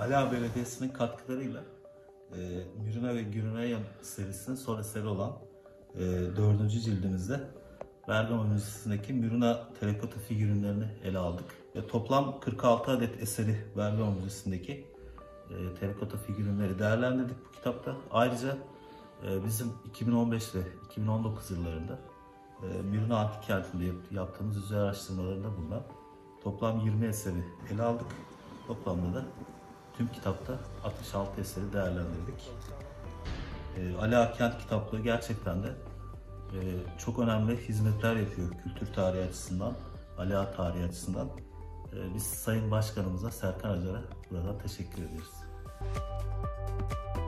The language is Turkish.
Ala Belediyesi'nin katkılarıyla Mürüne ve Gürüneyen serisinin son eseri olan 4. cildimizde Bergama Müzesi'ndeki Mürüne terrakota figürlerini ele aldık. Toplam 46 adet eseri Bergama Müzesi'ndeki terrakota figürleri değerlendirdik bu kitapta. Ayrıca bizim 2015 ve 2019 yıllarında Mürüne Antik Kenti'nde yaptığımız yüzey araştırmalarında bulunan toplam 20 eseri ele aldık. Toplamda da tüm kitapta 66 eseri değerlendirdik. Ala Kent kitaplığı gerçekten de çok önemli hizmetler yapıyor kültür tarihi açısından, Ala tarihi açısından. Biz Sayın Başkanımıza Serkan Acar'a buradan teşekkür ediyoruz.